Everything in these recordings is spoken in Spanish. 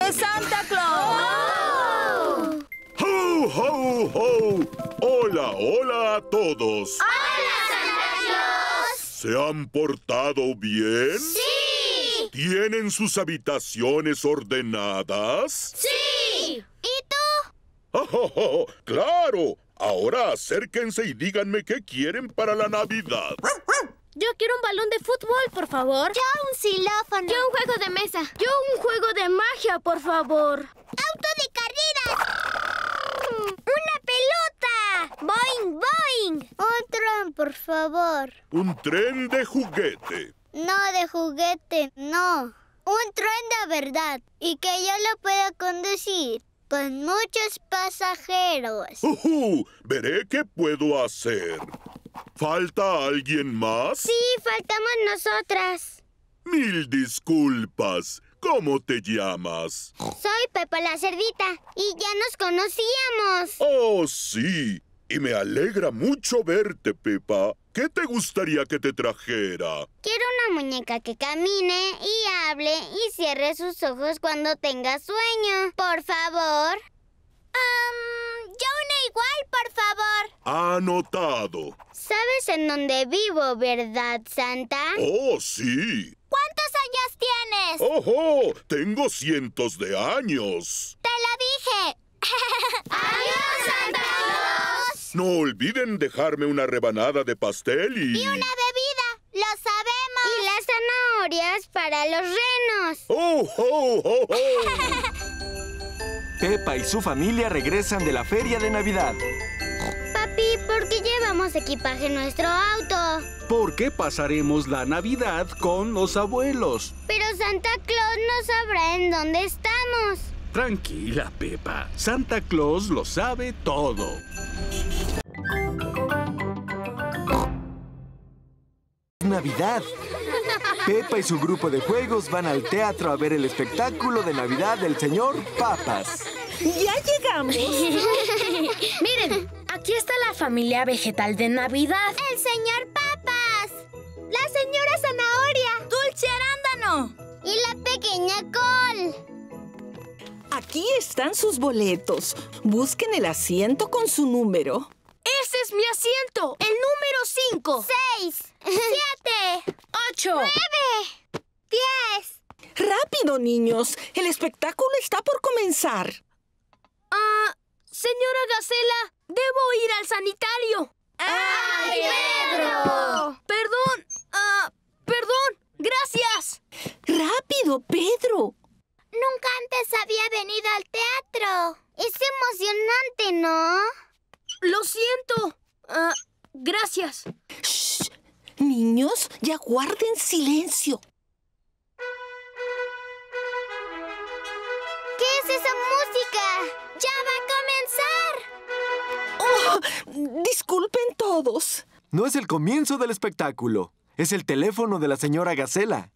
de Santa Claus! ¡Ho, ho, ho! ¡Hola, hola a todos! ¡Hola, Santa Claus! ¿Se han portado bien? ¡Sí! ¿Tienen sus habitaciones ordenadas? ¡Sí! ¿Y tú? ¡Oh, oh, oh! ¡Claro! Ahora acérquense y díganme qué quieren para la Navidad. Yo quiero un balón de fútbol, por favor. Yo un xilófono. Yo un juego de mesa. Yo un juego de magia, por favor. ¡Auto de carreras! ¡Una pelota! ¡Boing, boing! Un tren, por favor. Un tren de juguete. No de juguete, no. Un tren de verdad. Y que yo lo pueda conducir. Con muchos pasajeros. Veré qué puedo hacer. ¿Falta alguien más? Sí, faltamos nosotras. Mil disculpas. ¿Cómo te llamas? Soy Pepa la Cerdita y ya nos conocíamos. Oh, sí. Y me alegra mucho verte, Pepa. ¿Qué te gustaría que te trajera? Quiero una muñeca que camine y hable y cierre sus ojos cuando tenga sueño. Por favor. Yo una igual, por favor. Anotado. ¿Sabes en dónde vivo, verdad, Santa? Oh, sí. ¿Cuántos años tienes? ¡Ojo! Tengo cientos de años. ¡Te lo dije! ¡Adiós, Santa Claus! No olviden dejarme una rebanada de pastel y... ¡Y una bebida! ¡Lo sabemos! Y las zanahorias para los renos. ¡Oh, oh, oh, oh! Pepa y su familia regresan de la feria de Navidad. Papi, ¿por qué llevamos equipaje en nuestro auto? Porque pasaremos la Navidad con los abuelos. Pero Santa Claus no sabrá en dónde estamos. Tranquila, Pepa. Santa Claus lo sabe todo. Navidad. Pepa y su grupo de juegos van al teatro a ver el espectáculo de Navidad del señor Papas. ¡Ya llegamos! Miren, aquí está la familia vegetal de Navidad. ¡El señor Papas! ¡La señora Zanahoria! ¡Dulce Arándano! ¡Y la pequeña Col! Aquí están sus boletos. Busquen el asiento con su número. ¡Ese es mi asiento! ¡El número 5! 6, 7, 8. 9, 10. ¡Rápido, niños! El espectáculo está por comenzar. Señora Gacela, debo ir al sanitario. ¡Ay, Pedro! Perdón. Gracias. ¡Rápido, Pedro! Nunca antes había venido al teatro. Es emocionante, ¿no? Lo siento. Gracias. ¡Shh! Niños, ya guarden silencio. ¿Qué es esa música? ¡Ya va a comenzar! ¡Oh! Disculpen todos. No es el comienzo del espectáculo. Es el teléfono de la señora Gacela.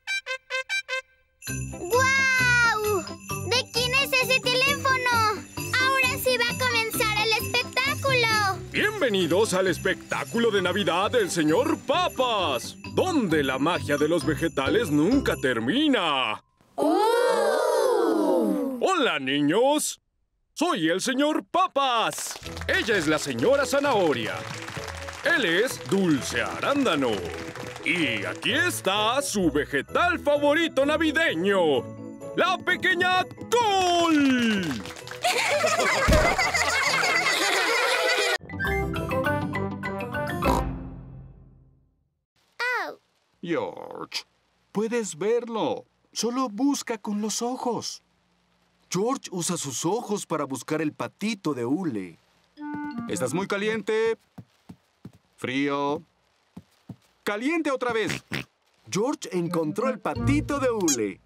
¡Guau! ¿De quién es ese teléfono? Ahora sí va a comenzar el espectáculo. Bienvenidos al espectáculo de Navidad del señor Papas, donde la magia de los vegetales nunca termina. ¡Hola, niños! Soy el señor Papas. Ella es la señora Zanahoria. Él es Dulce Arándano. Y aquí está su vegetal favorito navideño, la pequeña Col. George, puedes verlo. Solo busca con los ojos. George usa sus ojos para buscar el patito de hule. ¿Estás muy caliente? ¿Frío? ¡Caliente otra vez! George encontró el patito de hule.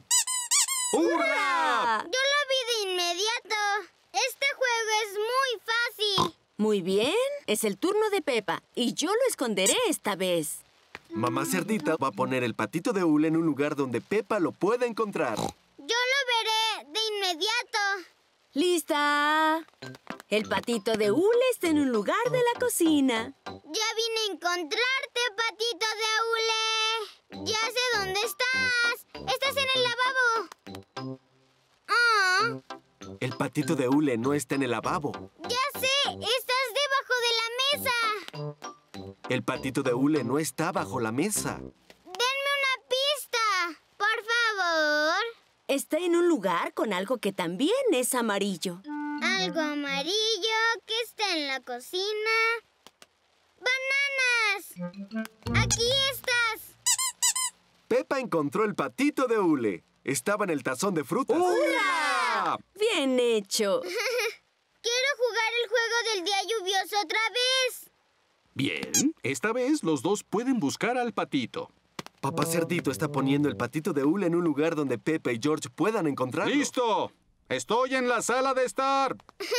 ¡Hurra! Yo lo vi de inmediato. Este juego es muy fácil. Muy bien, es el turno de Pepa y yo lo esconderé esta vez. Mamá Cerdita va a poner el patito de hule en un lugar donde Pepa lo pueda encontrar. Yo lo veré de inmediato. ¡Lista! El patito de hule está en un lugar de la cocina. Ya vine a encontrarte, patito de hule. Ya sé dónde estás. Estás en el lavabo. patito de hule no está en el lavabo. ¡Ya sé! ¡Estás debajo de la mesa! El patito de hule no está bajo la mesa. ¡Denme una pista! ¡Por favor! Está en un lugar con algo que también es amarillo. Algo amarillo que está en la cocina. ¡Bananas! ¡Aquí estás! Pepa encontró el patito de hule. Estaba en el tazón de frutas. ¡Hurra! ¡Bien hecho! ¡Quiero jugar el juego del día lluvioso otra vez! Bien, esta vez los dos pueden buscar al patito. Papá Cerdito está poniendo el patito de hule en un lugar donde Pepa y George puedan encontrarlo. ¡Listo! Estoy en la sala de estar.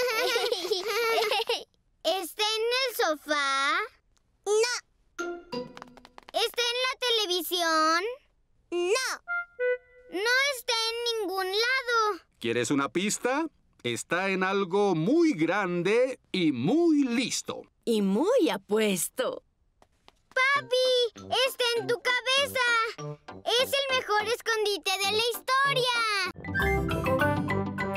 ¿Está en el sofá? No. ¿Está en la televisión? No. No está en ningún lado. ¿Quieres una pista? Está en algo muy grande y muy listo. Y muy apuesto. ¡Papi! ¡Está en tu cabeza! ¡Es el mejor escondite de la historia!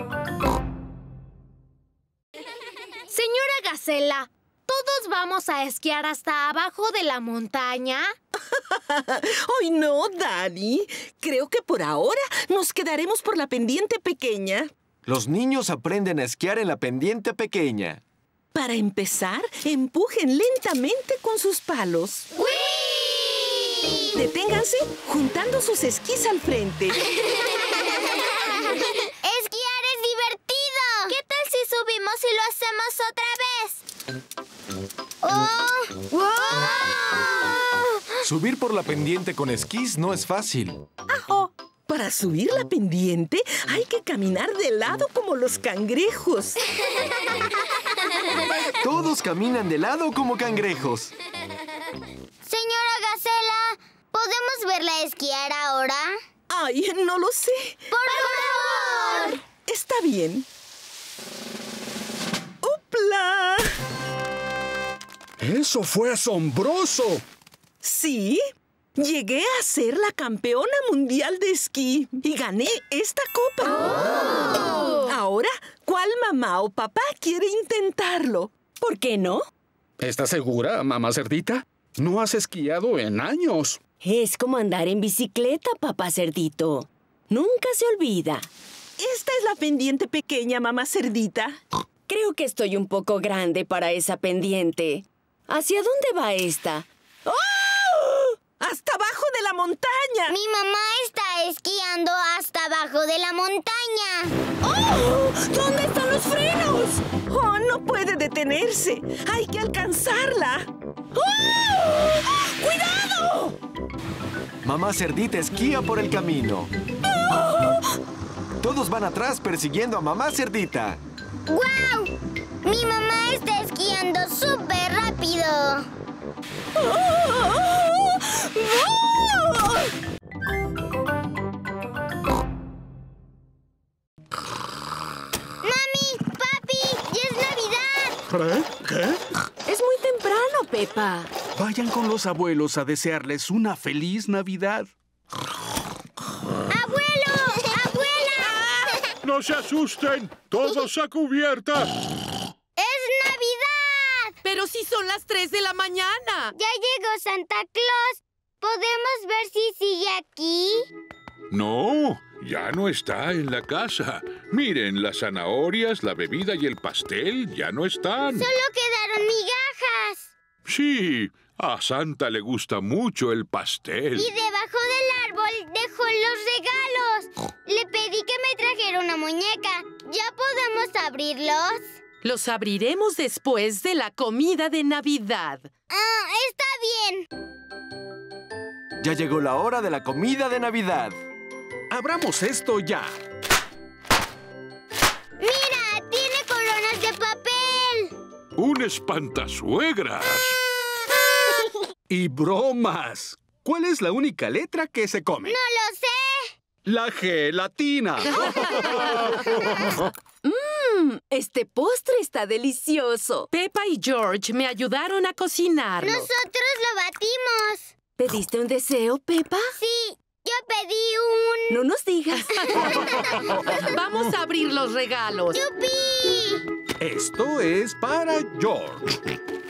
Señora Gacela, ¿todos vamos a esquiar hasta abajo de la montaña? ¡Ay, no, Daddy! Creo que por ahora nos quedaremos por la pendiente pequeña. Los niños aprenden a esquiar en la pendiente pequeña. Para empezar, empujen lentamente con sus palos. ¡Uy! Deténganse juntando sus esquís al frente. ¡Esquiar es divertido! ¿Qué tal si subimos y lo hacemos otra vez? ¡Oh! ¡Wow! Subir por la pendiente con esquís no es fácil. Para subir la pendiente hay que caminar de lado como los cangrejos. Todos caminan de lado como cangrejos. Señora Gacela, ¿podemos verla esquiar ahora? Ay, no lo sé. ¡Por favor! Está bien. ¡Upla! ¡Eso fue asombroso! Sí, llegué a ser la campeona mundial de esquí y gané esta copa. ¡Oh! Ahora, ¿cuál mamá o papá quiere intentarlo? ¿Por qué no? ¿Estás segura, mamá Cerdita? No has esquiado en años. Es como andar en bicicleta, papá Cerdito. Nunca se olvida. Esta es la pendiente pequeña, mamá Cerdita. Creo que estoy un poco grande para esa pendiente. ¿Hacia dónde va esta? ¡Oh! ¡Hasta abajo de la montaña! Mi mamá está esquiando hasta abajo de la montaña. ¡Oh! ¿Dónde están los frenos? ¡Oh, no puede detenerse! ¡Hay que alcanzarla! ¡Oh! ¡Cuidado! Mamá Cerdita esquía por el camino. Todos van atrás persiguiendo a Mamá Cerdita. ¡Guau! Mi mamá está esquiando súper rápido. ¡Mami! ¡Papi! ¡Ya es Navidad! ¿Qué? Es muy temprano, Pepa. Vayan con los abuelos a desearles una feliz Navidad. ¡Abuelo! ¡Abuela! ¡No se asusten! ¡Todos a cubierta! ¡Es Navidad! Pero si son las 3 de la mañana. ¡Ya llegó Santa Claus! ¿Podemos ver si sigue aquí? No, ya no está en la casa. Miren, las zanahorias, la bebida y el pastel ya no están. ¡Solo quedaron migajas! Sí, a Santa le gusta mucho el pastel. Y debajo del árbol dejó los regalos. Le pedí que me trajera una muñeca. ¿Ya podemos abrirlos? Los abriremos después de la comida de Navidad. Ah, está bien. Ya llegó la hora de la comida de Navidad. Abramos esto ya. ¡Mira! ¡Tiene coronas de papel! ¡Un espantasuegras! Y bromas. ¿Cuál es la única letra que se come? ¡No lo sé! La G latina. Este postre está delicioso. Peppa y George me ayudaron a cocinarlo. ¡Nosotros lo batimos! ¿Pediste un deseo, Pepa? Sí, yo pedí un... No nos digas. Vamos a abrir los regalos. ¡Yupi! Esto es para George.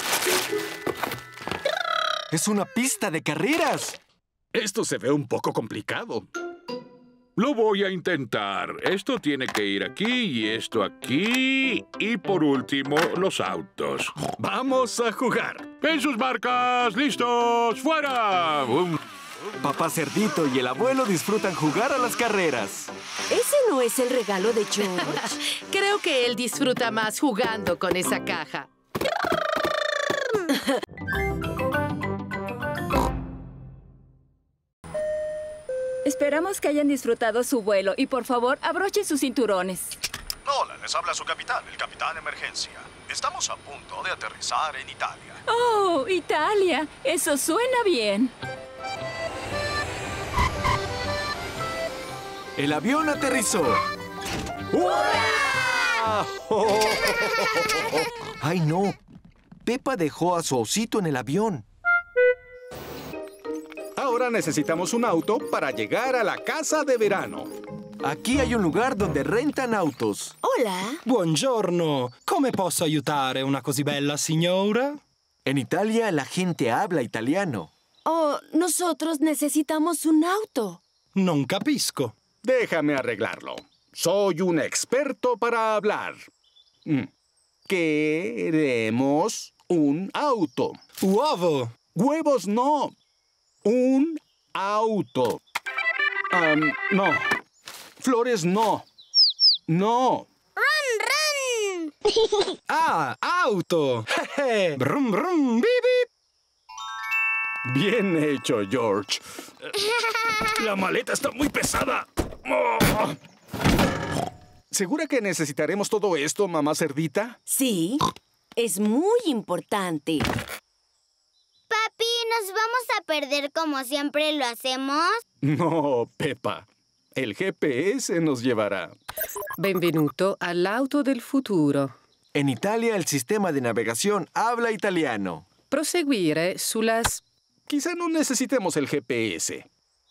¡Es una pista de carreras! Esto se ve un poco complicado. Lo voy a intentar. Esto tiene que ir aquí y esto aquí. Y por último, los autos. Vamos a jugar. ¡En sus marcas! ¡Listos! ¡Fuera! Papá Cerdito y el abuelo disfrutan jugar a las carreras. Ese no es el regalo de George. Creo que él disfruta más jugando con esa caja. Esperamos que hayan disfrutado su vuelo y por favor abrochen sus cinturones. Hola, les habla su capitán, el capitán Emergencia. Estamos a punto de aterrizar en Italia. ¡Oh, Italia! Eso suena bien. El avión aterrizó. ¡Hurra! ¡Ay, no! Peppa dejó a su osito en el avión. Ahora necesitamos un auto para llegar a la casa de verano. Aquí hay un lugar donde rentan autos. Hola. Buongiorno. Come posso aiutare una così bella signora? En Italia la gente habla italiano. Oh, nosotros necesitamos un auto. Non capisco. Déjame arreglarlo. Soy un experto para hablar. Queremos un auto. Uovo. Huevos no. Un auto. No. Flores no. No. ¡Run, run! Ah, auto. Jeje. Brum, brum, bip, bip. Bien hecho, George. La maleta está muy pesada. Oh. ¿Segura que necesitaremos todo esto, mamá cerdita? Sí, es muy importante. Papi, ¿nos vamos a perder como siempre lo hacemos? No, Peppa. El GPS nos llevará. Benvenuto all'auto del futuro. En Italia el sistema de navegación habla italiano. Proseguire sulas... Quizá no necesitemos el GPS.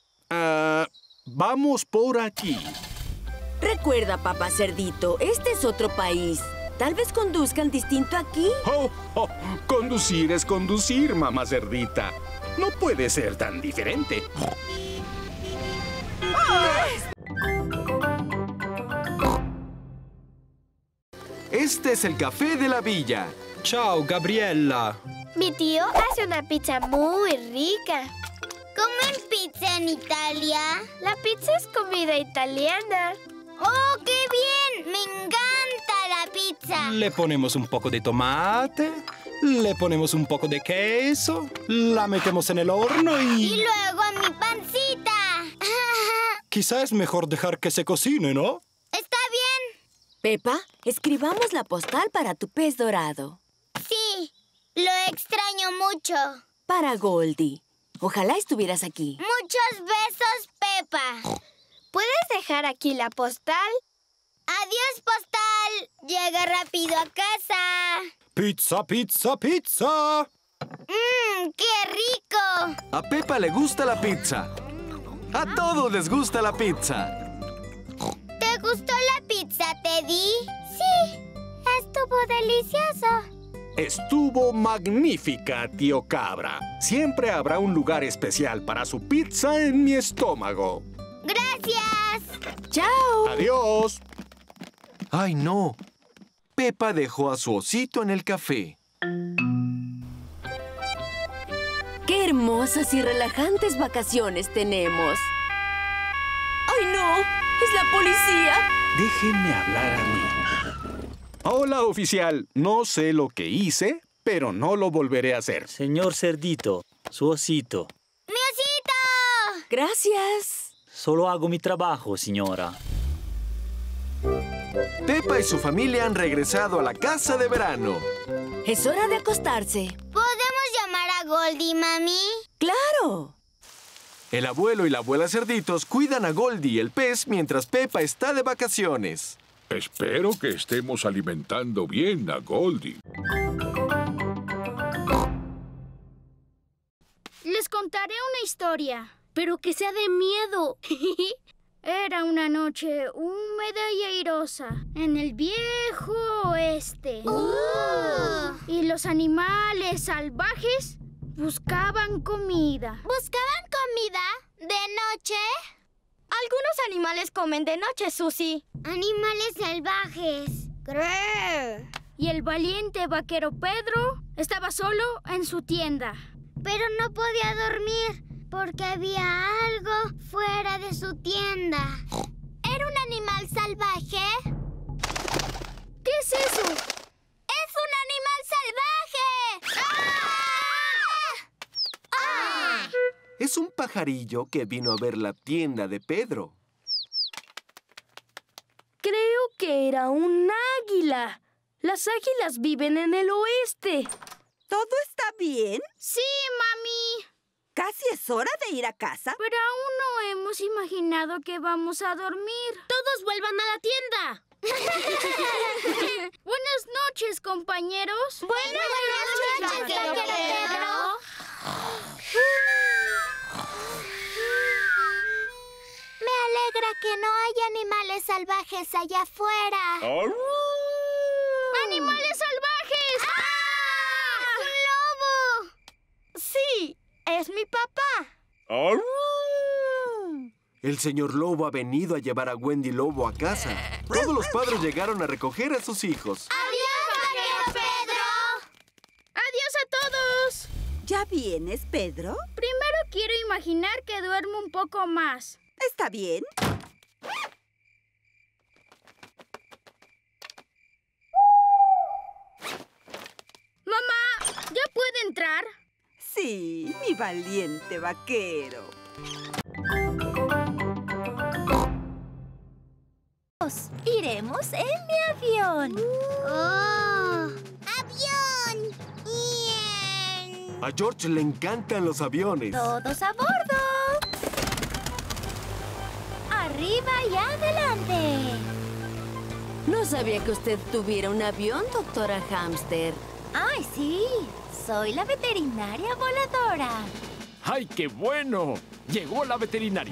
Vamos por aquí. Recuerda, papá Cerdito, este es otro país. Tal vez conduzcan distinto aquí. Oh, oh, conducir es conducir, mamá cerdita. No puede ser tan diferente. Este es el café de la villa. Ciao, Gabriella. Mi tío hace una pizza muy rica. ¿Comen pizza en Italia? La pizza es comida italiana. ¡Oh, qué bien! ¡Me encanta la pizza! Le ponemos un poco de tomate, le ponemos un poco de queso, la metemos en el horno Y luego a mi pancita. Quizá es mejor dejar que se cocine, ¿no? Está bien. Peppa, escribamos la postal para tu pez dorado. Sí, lo extraño mucho. Para Goldie. Ojalá estuvieras aquí. Muchos besos, Peppa. ¿Puedes dejar aquí la postal? ¡Adiós, postal! ¡Llega rápido a casa! ¡Pizza, pizza, pizza! ¡Qué rico! A Peppa le gusta la pizza. A todos les gusta la pizza. ¿Te gustó la pizza, Teddy? Sí, estuvo delicioso. Estuvo magnífica, tío Cabra. Siempre habrá un lugar especial para su pizza en mi estómago. ¡Gracias! ¡Chao! ¡Adiós! ¡Ay, no! Peppa dejó a su osito en el café. ¡Qué hermosas y relajantes vacaciones tenemos! ¡Ay, no! ¡Es la policía! Déjenme hablar a mí. Hola, oficial. No sé lo que hice, pero no lo volveré a hacer. Señor Cerdito, su osito. ¡Mi osito! Gracias. Solo hago mi trabajo, señora. Peppa y su familia han regresado a la casa de verano. Es hora de acostarse. ¿Podemos llamar a Goldie, mami? ¡Claro! El abuelo y la abuela cerditos cuidan a Goldie, el pez, mientras Peppa está de vacaciones. Espero que estemos alimentando bien a Goldie. Les contaré una historia, pero que sea de miedo. Era una noche húmeda y airosa en el viejo oeste. Y los animales salvajes buscaban comida. ¿Buscaban comida? ¿De noche? Algunos animales comen de noche, Susie. Animales salvajes. ¡Grrr! Y el valiente vaquero Pedro estaba solo en su tienda. Pero no podía dormir porque había algo fuera de su tienda. ¿Era un animal salvaje? ¿Qué es eso? ¡Es un animal salvaje! ¡Ah! ¡Ah! Es un pajarillo que vino a ver la tienda de Pedro. Creo que era un águila. Las águilas viven en el oeste. ¿Todo está bien? Sí, mami. Casi es hora de ir a casa. Pero aún no hemos imaginado que vamos a dormir. ¡Todos vuelvan a la tienda! Buenas noches, compañeros. Buenas noches, Pedro. Me alegra que no haya animales salvajes allá afuera. ¡Animales salvajes! ¡Ah! ¡Un lobo! Sí, es mi papá. El señor Lobo ha venido a llevar a Wendy Lobo a casa. Todos los padres llegaron a recoger a sus hijos. ¡Adiós, vaquero Pedro! ¡Adiós a todos! ¿Ya vienes, Pedro? Primero quiero imaginar que duermo un poco más. ¿Está bien? Mamá, ¿ya puedo entrar? Sí, mi valiente vaquero. Iremos en mi avión. ¡Oh! ¡Avión! ¡Bien! A George le encantan los aviones. ¡Todos a bordo! ¡Arriba y adelante! No sabía que usted tuviera un avión, doctora Hamster. ¡Ay, sí! Soy la veterinaria voladora. ¡Ay, qué bueno! Llegó la veterinaria.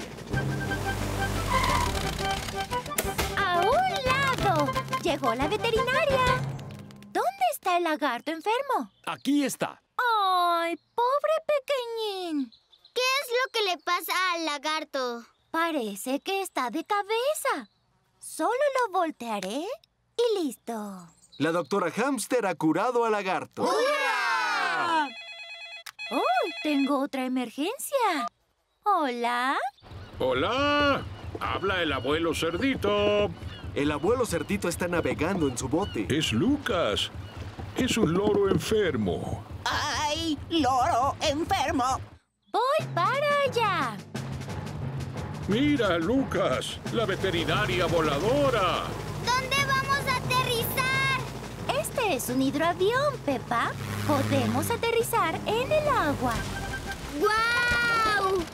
¡A un lado! Llegó la veterinaria. ¿Dónde está el lagarto enfermo? Aquí está. ¡Ay, pobre pequeñín! ¿Qué es lo que le pasa al lagarto? Parece que está de cabeza. Solo lo voltearé y listo. La doctora Hamster ha curado al lagarto. ¡Hurra! ¡Oh, tengo otra emergencia! ¿Hola? ¡Hola! ¡Habla el abuelo Cerdito! El abuelo Cerdito está navegando en su bote. Es Lucas. Es un loro enfermo. ¡Ay, loro enfermo! Voy para allá. Mira, Lucas, la veterinaria voladora. ¿Dónde vamos a aterrizar? Este es un hidroavión, Peppa. Podemos aterrizar en el agua. ¡Guau!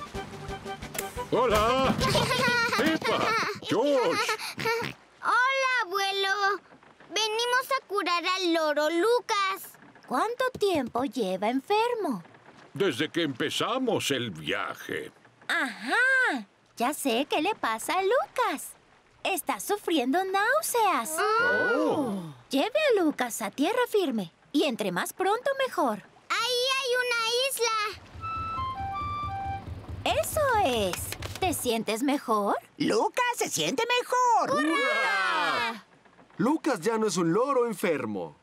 ¡Hola! ¡Peppa! ¡George! Hola, abuelo. Venimos a curar al loro Lucas. ¿Cuánto tiempo lleva enfermo? Desde que empezamos el viaje. Ajá. Ya sé qué le pasa a Lucas. Está sufriendo náuseas. Oh. Lleve a Lucas a tierra firme. Y entre más pronto, mejor. Ahí hay una isla. Eso es. ¿Te sientes mejor? ¡Lucas se siente mejor! ¡Hurra! Lucas ya no es un loro enfermo.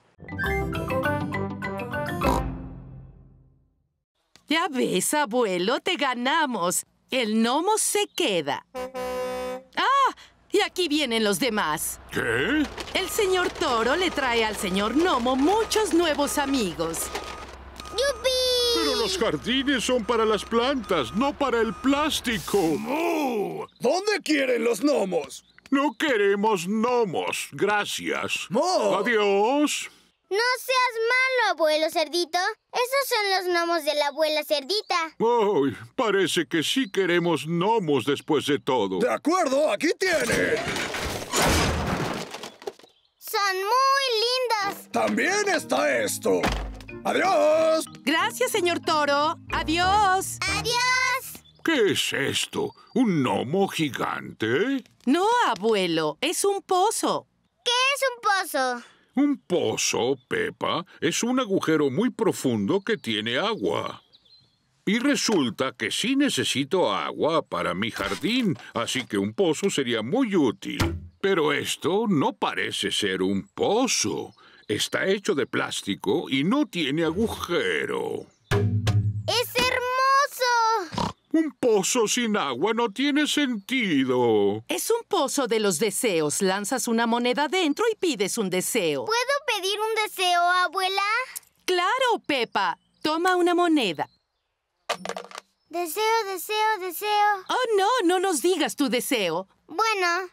Ya ves, abuelo, te ganamos. El gnomo se queda. ¡Ah! Y aquí vienen los demás. ¿Qué? El señor Toro le trae al señor Gnomo muchos nuevos amigos. ¡Yupi! Pero los jardines son para las plantas, no para el plástico. ¡Mu! ¿Dónde quieren los gnomos? No queremos gnomos, gracias. ¡Mu! Adiós. No seas malo, abuelo Cerdito. Esos son los gnomos de la abuela Cerdita. Ay, parece que sí queremos gnomos después de todo. De acuerdo, aquí tienen. Son muy lindos. También está esto. ¡Adiós! Gracias, señor Toro. Adiós. ¡Adiós! ¿Qué es esto? ¿Un gnomo gigante? No, abuelo, es un pozo. ¿Qué es un pozo? Un pozo, Peppa, es un agujero muy profundo que tiene agua. Y resulta que sí necesito agua para mi jardín, así que un pozo sería muy útil. Pero esto no parece ser un pozo. Está hecho de plástico y no tiene agujero. ¡Es hermoso! Un pozo sin agua no tiene sentido. Es un pozo de los deseos. Lanzas una moneda dentro y pides un deseo. ¿Puedo pedir un deseo, abuela? ¡Claro, Peppa! Toma una moneda. Deseo, deseo, deseo. Oh, no nos digas tu deseo. Bueno.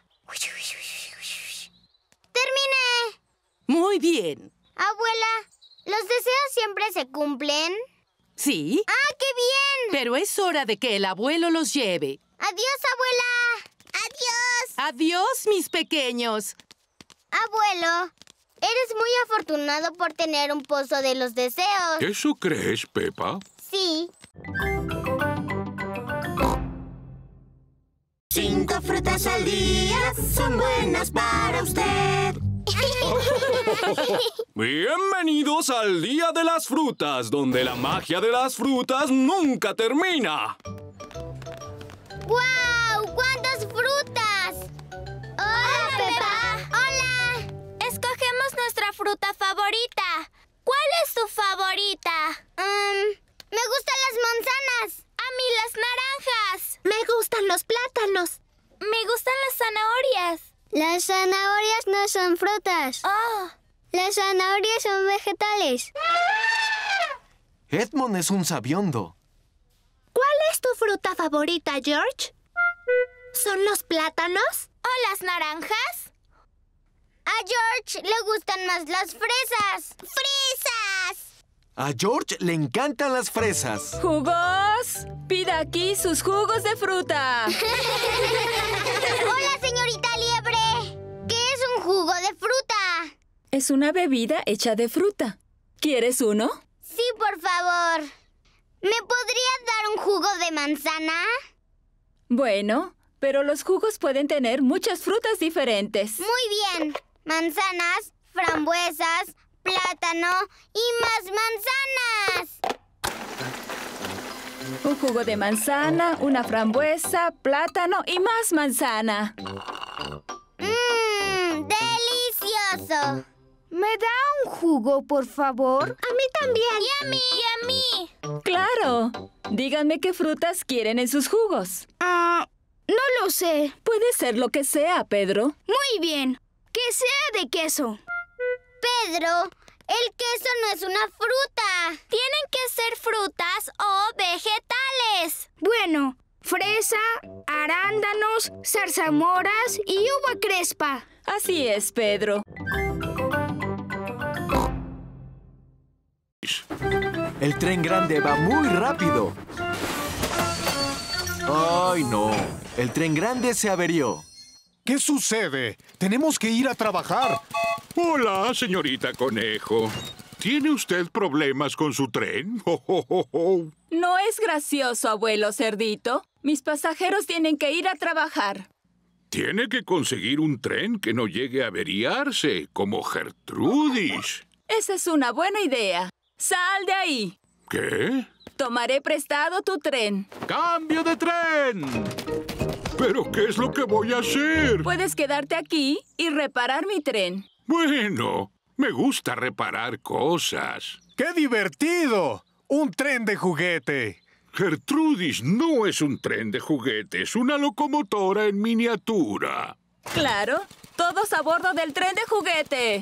¡Terminé! Muy bien. Abuela, ¿los deseos siempre se cumplen? ¿Sí? ¡Ah, qué bien! Pero es hora de que el abuelo los lleve. ¡Adiós, abuela! ¡Adiós! ¡Adiós, mis pequeños! Abuelo, eres muy afortunado por tener un pozo de los deseos. ¿Eso crees, Peppa? Sí. 5 frutas al día son buenas para usted. Bienvenidos al Día de las Frutas, donde la magia de las frutas nunca termina. ¡Guau! ¡Cuántas frutas! ¡Hola, Peppa! ¡Hola! Escogemos nuestra fruta favorita. ¿Cuál es tu favorita? Me gustan las manzanas. A mí las naranjas. Me gustan los plátanos. Me gustan las zanahorias. Las zanahorias no son frutas. Oh. Las zanahorias son vegetales. Edmond es un sabiondo. ¿Cuál es tu fruta favorita, George? ¿Son los plátanos? ¿O las naranjas? A George le gustan más las fresas. ¡Fresas! A George le encantan las fresas. ¡Jugos! Pida aquí sus jugos de fruta. ¡Hola, señorita Liebre! ¿Qué es un jugo de fruta? Es una bebida hecha de fruta. ¿Quieres uno? Sí, por favor. ¿Me podrías dar un jugo de manzana? Bueno, pero los jugos pueden tener muchas frutas diferentes. Muy bien. Manzanas, frambuesas, plátano y más manzanas. Un jugo de manzana, una frambuesa, plátano y más manzana. ¡Delicioso! ¿Me da un jugo, por favor? A mí también. Y a mí, y a mí. ¡Claro! Díganme qué frutas quieren en sus jugos. No lo sé. Puede ser lo que sea, Pedro. Muy bien. Que sea de queso. Pedro, el queso no es una fruta. Tienen que ser frutas o vegetales. Bueno, fresa, arándanos, zarzamoras y uva crespa. Así es, Pedro. El tren grande va muy rápido. ¡Ay, no! El tren grande se averió. ¿Qué sucede? Tenemos que ir a trabajar. Hola, señorita Conejo. ¿Tiene usted problemas con su tren? No es gracioso, abuelo Cerdito. Mis pasajeros tienen que ir a trabajar. Tiene que conseguir un tren que no llegue a averiarse, como Gertrudis. Esa es una buena idea. ¡Sal de ahí! ¿Qué? Tomaré prestado tu tren. ¡Cambio de tren! ¿Pero qué es lo que voy a hacer? Puedes quedarte aquí y reparar mi tren. Bueno, me gusta reparar cosas. ¡Qué divertido! ¡Un tren de juguete! Gertrudis no es un tren de juguete, es una locomotora en miniatura. Claro, todos a bordo del tren de juguete.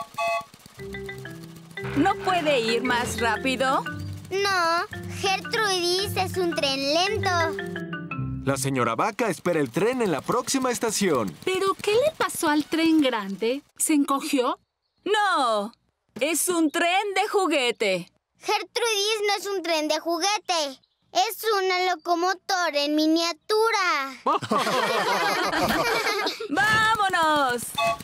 ¿No puede ir más rápido? No, Gertrudis es un tren lento. La señora Vaca espera el tren en la próxima estación. ¿Pero qué le pasó al tren grande? ¿Se encogió? ¡No! ¡Es un tren de juguete! Gertrudis no es un tren de juguete. Es una locomotora en miniatura. ¡Vámonos!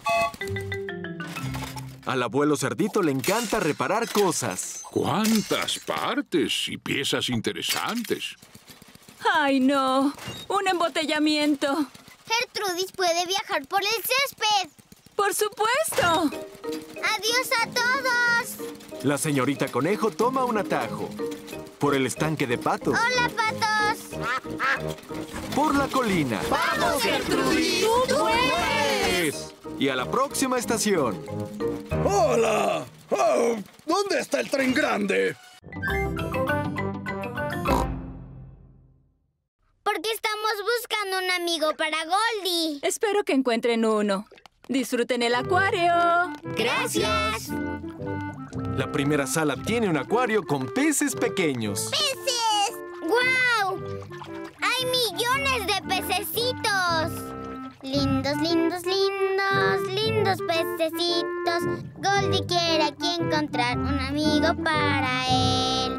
Al abuelo Cerdito le encanta reparar cosas. ¡Cuántas partes y piezas interesantes! ¡Ay, no! ¡Un embotellamiento! Gertrudis puede viajar por el césped. ¡Por supuesto! ¡Adiós a todos! La señorita Conejo toma un atajo. Por el estanque de patos. ¡Hola, patos! Por la colina. ¡Vamos, Gertrudis! ¡Tú puedes! Y a la próxima estación. ¡Hola! Oh, ¿dónde está el tren grande? Porque estamos buscando un amigo para Goldie. Espero que encuentren uno. ¡Disfruten el acuario! ¡Gracias! La primera sala tiene un acuario con peces pequeños. ¡Peces! ¡Guau! ¡Hay millones de pececitos! Lindos, lindos, lindos, lindos pececitos. Goldie quiere aquí encontrar un amigo para él.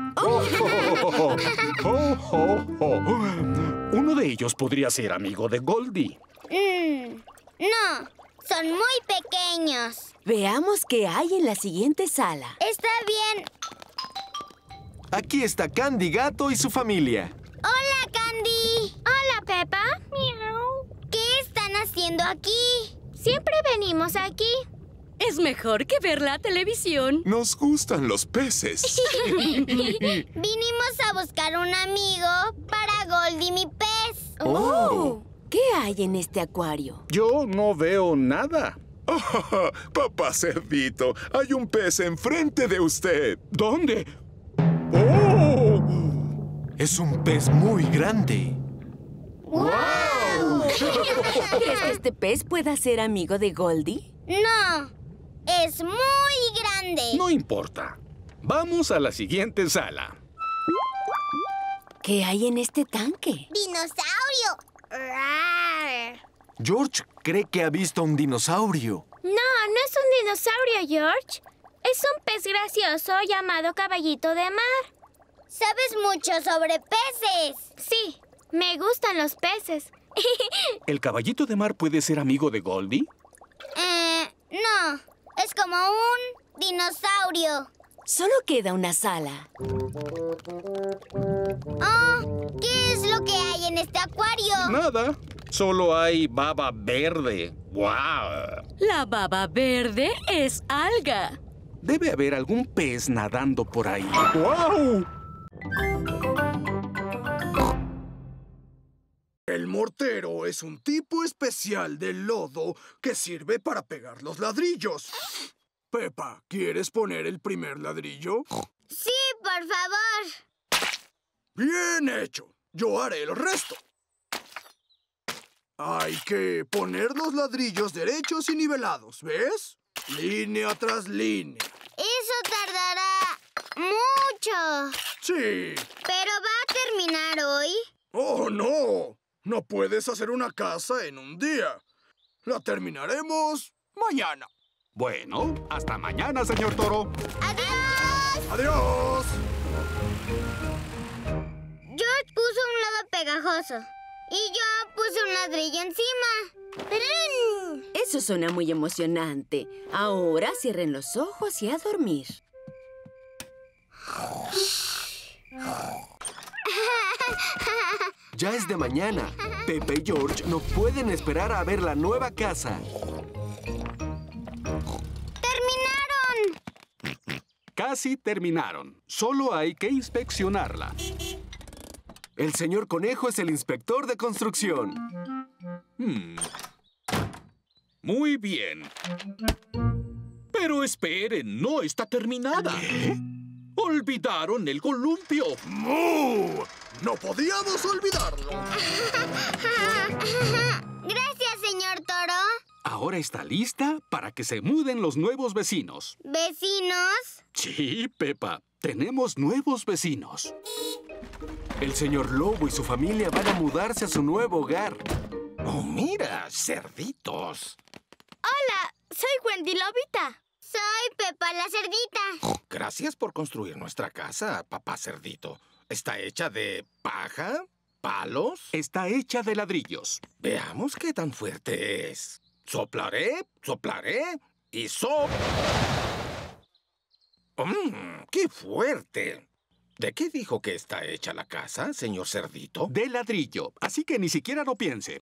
Uno de ellos podría ser amigo de Goldie. No, son muy pequeños. Veamos qué hay en la siguiente sala. Está bien. Aquí está Candy Gato y su familia. ¡Hola, Candy! Hola, Peppa. Miau. ¿Qué están haciendo aquí? Siempre venimos aquí. Es mejor que ver la televisión. Nos gustan los peces. Vinimos a buscar un amigo para Goldie, mi pez. ¡Oh! ¿Qué hay en este acuario? Yo no veo nada. Oh, papá Cerdito, hay un pez enfrente de usted. ¿Dónde? ¡Oh! Es un pez muy grande. ¡Wow! ¿Crees que este pez pueda ser amigo de Goldie? No, es muy grande. No importa. Vamos a la siguiente sala. ¿Qué hay en este tanque? ¡Dinosaurio! George cree que ha visto un dinosaurio. No, no es un dinosaurio, George. Es un pez gracioso llamado caballito de mar. ¿Sabes mucho sobre peces? Sí, me gustan los peces. ¿El caballito de mar puede ser amigo de Goldie? No. Es como un dinosaurio. Solo queda una sala. Oh, ¿qué es lo que hay en este acuario? Nada. Solo hay baba verde. ¡Guau! La baba verde es alga. Debe haber algún pez nadando por ahí. ¡Guau! El mortero es un tipo especial de lodo que sirve para pegar los ladrillos. Peppa, ¿quieres poner el primer ladrillo? Sí, por favor. Bien hecho. Yo haré el resto. Hay que poner los ladrillos derechos y nivelados, ¿ves? Línea tras línea. Eso tardará mucho. Sí. ¿Pero va a terminar hoy? ¡Oh, no! No puedes hacer una casa en un día. La terminaremos mañana. Bueno, hasta mañana, señor Toro. ¡Adiós! ¡Adiós! George puso un lodo pegajoso. Y yo puse un ladrillo encima. Eso suena muy emocionante. Ahora cierren los ojos y a dormir. Ya es de mañana. Peppa y George no pueden esperar a ver la nueva casa. ¡Terminaron! Casi terminaron. Solo hay que inspeccionarla. El señor Conejo es el inspector de construcción. Muy bien. Pero esperen, no está terminada. ¿Qué? ¡Olvidaron el columpio! ¡Mu! ¡No podíamos olvidarlo! Gracias, señor Toro. Ahora está lista para que se muden los nuevos vecinos. ¿Vecinos? Sí, Peppa. Tenemos nuevos vecinos. El señor Lobo y su familia van a mudarse a su nuevo hogar. ¡Oh, mira! ¡Cerditos! Hola, soy Wendy Lobita. Soy Peppa la Cerdita. Gracias por construir nuestra casa, papá Cerdito. ¿Está hecha de paja? ¿Palos? Está hecha de ladrillos. Veamos qué tan fuerte es. Soplaré, soplaré y ¡qué fuerte! ¿De qué dijo que está hecha la casa, señor Cerdito? De ladrillo, así que ni siquiera lo piense.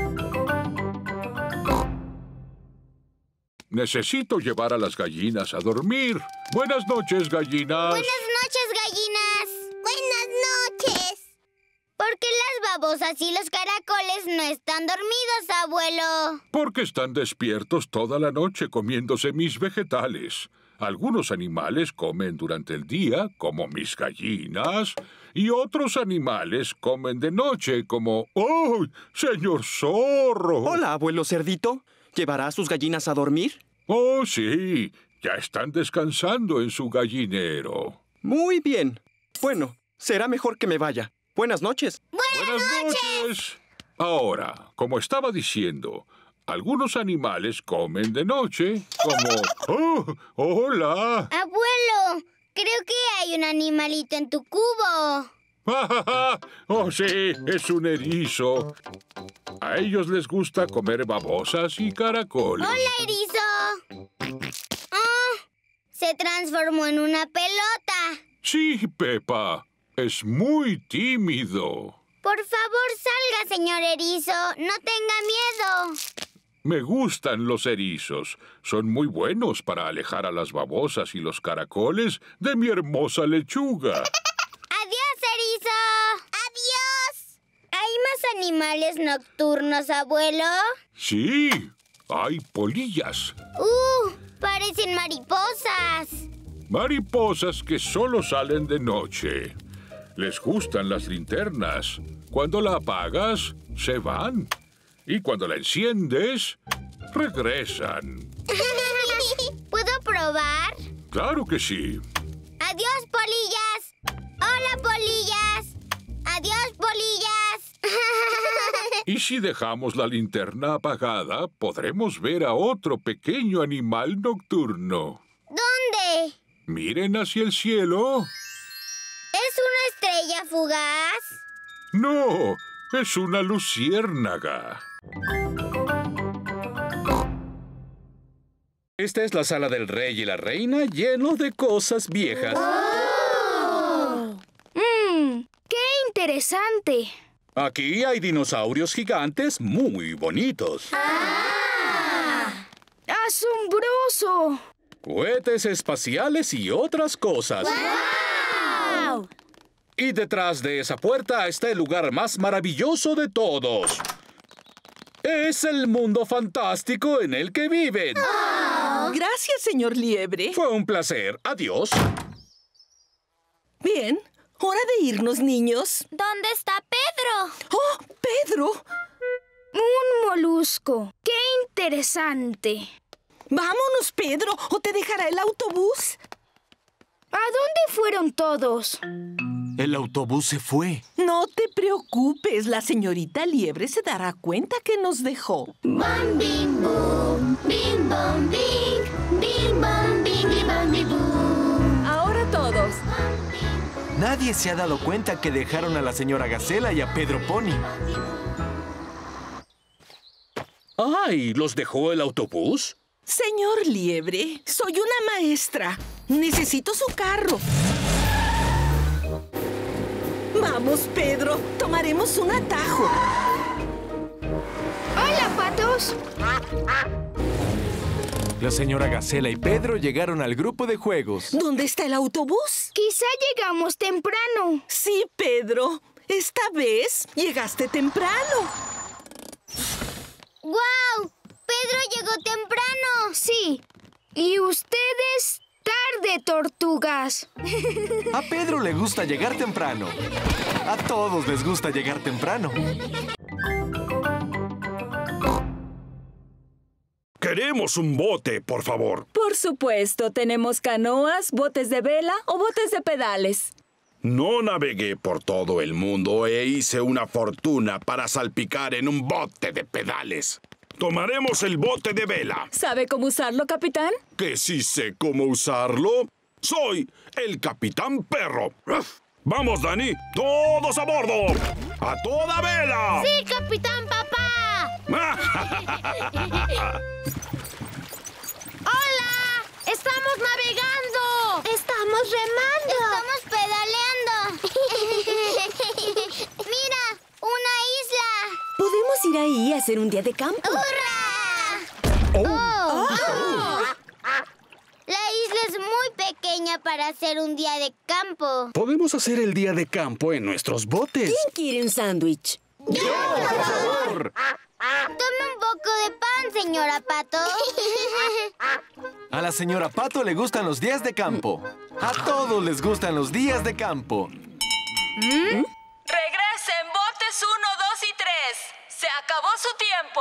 Necesito llevar a las gallinas a dormir. Buenas noches, gallinas. Buenas noches, gallinas. Buenas noches. ¿Por qué las babosas y los caracoles no están dormidos, abuelo? Porque están despiertos toda la noche comiéndose mis vegetales. Algunos animales comen durante el día, como mis gallinas, y otros animales comen de noche, como... ¡Oh, señor zorro! Hola, abuelo Cerdito. ¿Llevará a sus gallinas a dormir? Oh, sí. Ya están descansando en su gallinero. Muy bien. Bueno, será mejor que me vaya. Buenas noches. ¡Buenas noches! Ahora, como estaba diciendo, algunos animales comen de noche, como... ¡Oh, hola! Abuelo, creo que hay un animalito en tu cubo. ¡Oh, sí! Es un erizo. A ellos les gusta comer babosas y caracoles. ¡Hola, erizo! Oh, se transformó en una pelota. Sí, Pepa. Es muy tímido. Por favor, salga, señor erizo. No tenga miedo. Me gustan los erizos. Son muy buenos para alejar a las babosas y los caracoles de mi hermosa lechuga. ¡Adiós, erizo! ¡Adiós! ¿Hay más animales nocturnos, abuelo? Sí, hay polillas. Parecen mariposas. Mariposas que solo salen de noche. Les gustan las linternas. Cuando la apagas, se van. Y cuando la enciendes, regresan. ¿Puedo probar? Claro que sí. ¡Adiós, polillas! ¡Hola, polillas! ¡Adiós, polillas! Y si dejamos la linterna apagada, podremos ver a otro pequeño animal nocturno. ¿Dónde? Miren hacia el cielo. ¿Es una estrella fugaz? No, es una luciérnaga. Esta es la sala del rey y la reina, lleno de cosas viejas. ¡Oh! ¡Qué interesante! Aquí hay dinosaurios gigantes muy bonitos. ¡Ah! ¡Asombroso! Cohetes espaciales y otras cosas. ¡Wow! Y detrás de esa puerta está el lugar más maravilloso de todos. Es el mundo fantástico en el que viven. Oh. Gracias, señor Liebre. Fue un placer. Adiós. Bien, hora de irnos, niños. ¿Dónde está Pedro? ¡Oh, Pedro! Un molusco. ¡Qué interesante! Vámonos, Pedro, o te dejará el autobús. ¿A dónde fueron todos? El autobús se fue. No te preocupes, la señorita Liebre se dará cuenta que nos dejó. Bam, bim, boom, bim, bam, bing, bim, bam, bing, bam, bim, boom. Ahora todos. Nadie se ha dado cuenta que dejaron a la señora Gacela y a Pedro Pony. ¡Ay! ¿Los dejó el autobús? Señor Liebre, soy una maestra. Necesito su carro. Vamos, Pedro. Tomaremos un atajo. ¡Hola, patos! La señora Gacela y Pedro llegaron al grupo de juegos. ¿Dónde está el autobús? Quizá llegamos temprano. Sí, Pedro. Esta vez llegaste temprano. ¡Guau! ¡Pedro llegó temprano! Sí. Y ustedes, tarde, tortugas. A Pedro le gusta llegar temprano. A todos les gusta llegar temprano. Queremos un bote, por favor. Por supuesto, tenemos canoas, botes de vela o botes de pedales. No navegué por todo el mundo e hice una fortuna para salpicar en un bote de pedales. Tomaremos el bote de vela. ¿Sabe cómo usarlo, capitán? ¿Que sí sé cómo usarlo? ¡Soy el Capitán Perro! ¡Vamos, Dani! ¡Todos a bordo! ¡A toda vela! ¡Sí, Capitán Papá! ¡Hola! ¡Estamos navegando! ¡Estamos remando! ¡Estamos pedaleando! creí hacer un día de campo. ¡Hurra! La isla es muy pequeña para hacer un día de campo. Podemos hacer el día de campo en nuestros botes. ¿Quién quiere un sándwich? ¡Yo, por favor! Tome un poco de pan, señora Pato. A la señora Pato le gustan los días de campo. A todos les gustan los días de campo. Regresen, botes 1, 2 y 3. Se acabó su tiempo.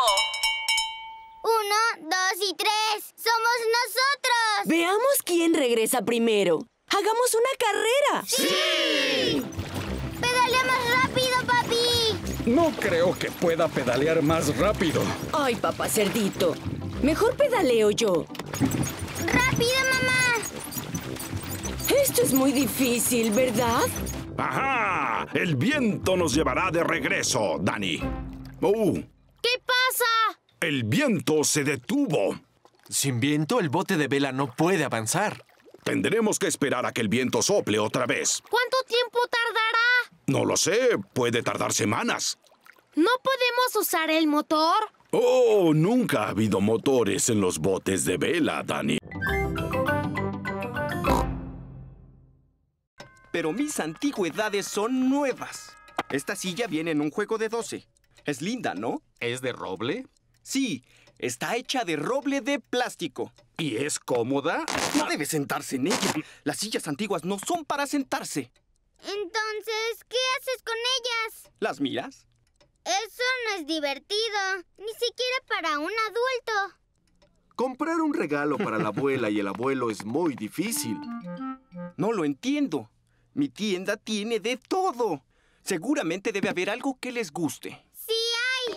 1, 2 y 3. ¡Somos nosotros! Veamos quién regresa primero. ¡Hagamos una carrera! ¡Sí! ¡Pedaleamos rápido, papi! No creo que pueda pedalear más rápido. Ay, papá cerdito. Mejor pedaleo yo. ¡Rápido, mamá! Esto es muy difícil, ¿verdad? ¡Ajá! El viento nos llevará de regreso, Dani. ¿Qué pasa? El viento se detuvo. Sin viento, el bote de vela no puede avanzar. Tendremos que esperar a que el viento sople otra vez. ¿Cuánto tiempo tardará? No lo sé. Puede tardar semanas. ¿No podemos usar el motor? Oh, nunca ha habido motores en los botes de vela, Dani. Pero mis antigüedades son nuevas. Esta silla viene en un juego de 12. Es linda, ¿no? ¿Es de roble? Sí, está hecha de roble de plástico. ¿Y es cómoda? No debe sentarse en ella. Las sillas antiguas no son para sentarse. Entonces, ¿qué haces con ellas? ¿Las miras? Eso no es divertido. Ni siquiera para un adulto. Comprar un regalo para la abuela y el abuelo es muy difícil. No lo entiendo. Mi tienda tiene de todo. Seguramente debe haber algo que les guste. ¡Sí hay!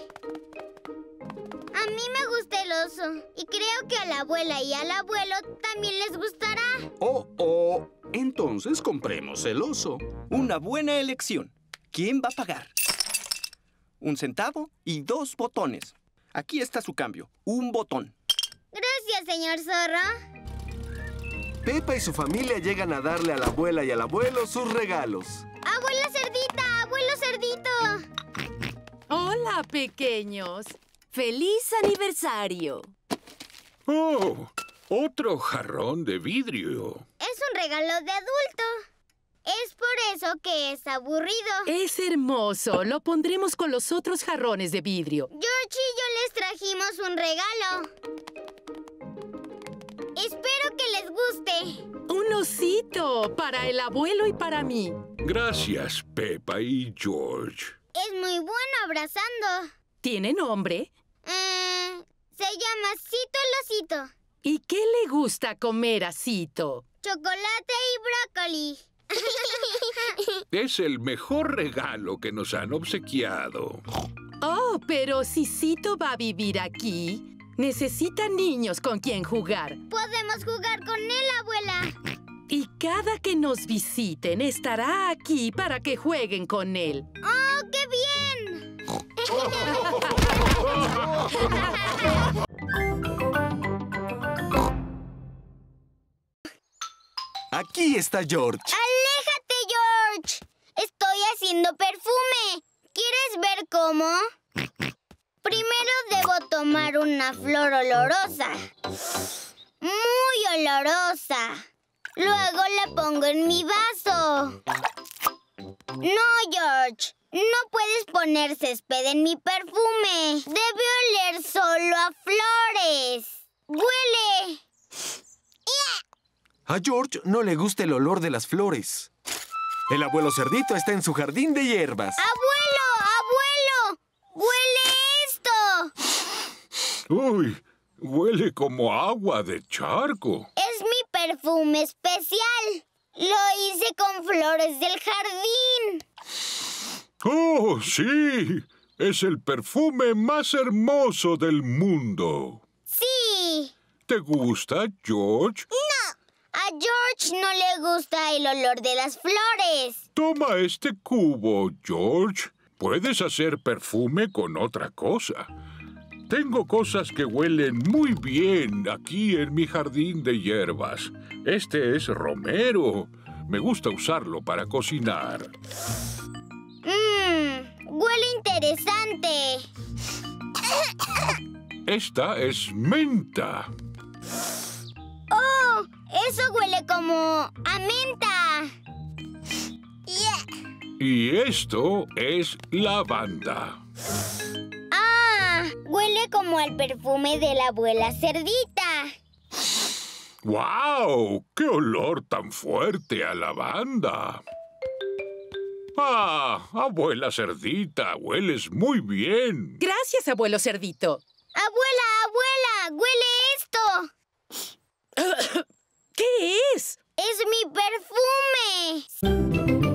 A mí me gusta el oso. Y creo que a la abuela y al abuelo también les gustará. Oh. Entonces compremos el oso. Una buena elección. ¿Quién va a pagar? 1 centavo y 2 botones. Aquí está su cambio. 1 botón. Gracias, señor zorro. Pepa y su familia llegan a darle a la abuela y al abuelo sus regalos. ¡Abuela cerdita! ¡Abuelo cerdito! Hola, pequeños. ¡Feliz aniversario! ¡Oh! Otro jarrón de vidrio. Es un regalo de adulto. Es por eso que es aburrido. Es hermoso. Lo pondremos con los otros jarrones de vidrio. George y yo les trajimos un regalo. Espero que les guste. Un osito para el abuelo y para mí. Gracias, Pepa y George. Es muy bueno abrazando. ¿Tiene nombre? Se llama Cito el osito. ¿Y qué le gusta comer a Cito? Chocolate y brócoli. Es el mejor regalo que nos han obsequiado. Oh, pero si Cito va a vivir aquí, necesita niños con quien jugar. Podemos jugar con él, abuela. Y cada que nos visiten, estará aquí para que jueguen con él. ¡Oh, qué bien! Aquí está George. ¡Aléjate, George! Estoy haciendo perfume. ¿Quieres ver cómo? Primero debo tomar una flor olorosa. Muy olorosa. Luego la pongo en mi vaso. No, George. No puedes poner césped en mi perfume. Debe oler solo a flores. ¡Huele! A George no le gusta el olor de las flores. El abuelo cerdito está en su jardín de hierbas. ¡Abuelo! ¡Abuelo! ¡Huele esto! ¡Uy! Huele como agua de charco. Es mi perfume especial. Lo hice con flores del jardín. ¡Oh, sí! Es el perfume más hermoso del mundo. Sí. ¿Te gusta, George? No. A George no le gusta el olor de las flores. Toma este cubo, George. Puedes hacer perfume con otra cosa. Tengo cosas que huelen muy bien aquí en mi jardín de hierbas. Este es romero. Me gusta usarlo para cocinar. Huele interesante. Esta es menta. ¡Oh! Eso huele como a menta. Y esto es lavanda. ¡Ah! Huele como al perfume de la abuela cerdita. ¡Guau! ¡Qué olor tan fuerte a lavanda! ¡Ah! Abuela cerdita, hueles muy bien. Gracias, abuelo cerdito. ¡Abuela! ¡Huele esto! ¿Qué es? ¡Es mi perfume!